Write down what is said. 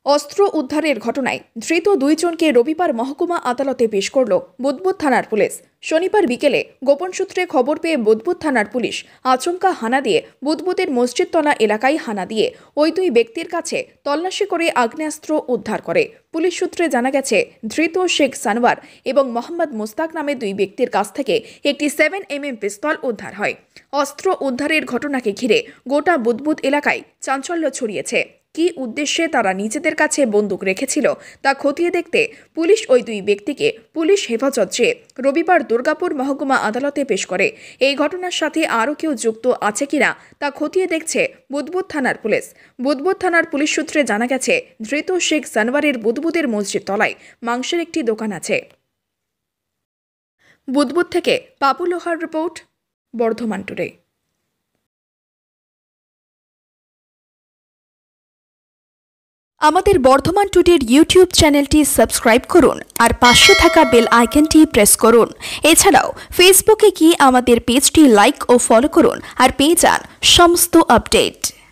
অস্ত্র উদ্ধারের ঘটনায় ধৃত দুইজনকে রবিবার মহকুমা আদালতে পেশ করল বুদবুদ থানার পুলিশ। শনিবার বিকেলে গোপন সূত্রে খবর পেয়ে বুদবুদ থানার পুলিশ আচমকা হানা দিয়ে বুদবুদের মসজিদতলা এলাকায় হানা দিয়ে ওই দুই ব্যক্তির কাছে তল্লাশি করে আগ্নেয়াস্ত্র উদ্ধার করে। পুলিশ সূত্রে জানা গেছে, ধৃত শেখ সানওয়ার এবং মোহাম্মদ মুস্তাক নামে দুই ব্যক্তির কাছ থেকে একটি 7mm পিস্তল উদ্ধার হয়। অস্ত্র উদ্ধারের ঘটনাকে ঘিরে গোটা বুদবুদ এলাকায় চাঞ্চল্য ছড়িয়েছে। কি উদ্দেশ্যে তারা নিজেদের কাছে বন্দুক রেখেছিল তা খতিয়ে দেখতে পুলিশ ওই দুই ব্যক্তিকে পুলিশ হেফাজত চেয়ে রবিবার দুর্গাপুর মহকুমা আদালতে পেশ করে। এই ঘটনার সাথে আরও কেউ যুক্ত আছে কিনা তা খতিয়ে দেখছে বুদবুদ থানার পুলিশ। বুদবুদ থানার পুলিশ সূত্রে জানা গেছে, ধৃত শেখ সানওয়ারের বুদবুদের মসজিদ তলায় মাংসের একটি দোকান আছে। বুদবুদ থেকে পাপু লোহার রিপোর্ট, বর্ধমান টুডে। আমাদের বর্ধমান টুডের ইউটিউব চ্যানেলটি সাবস্ক্রাইব করুন আর পাশে থাকা বেল আইকনটি প্রেস করুন। এছাড়াও ফেসবুকে গিয়ে আমাদের পেজটি লাইক ও ফলো করুন আর পেয়ে যান সমস্ত আপডেট।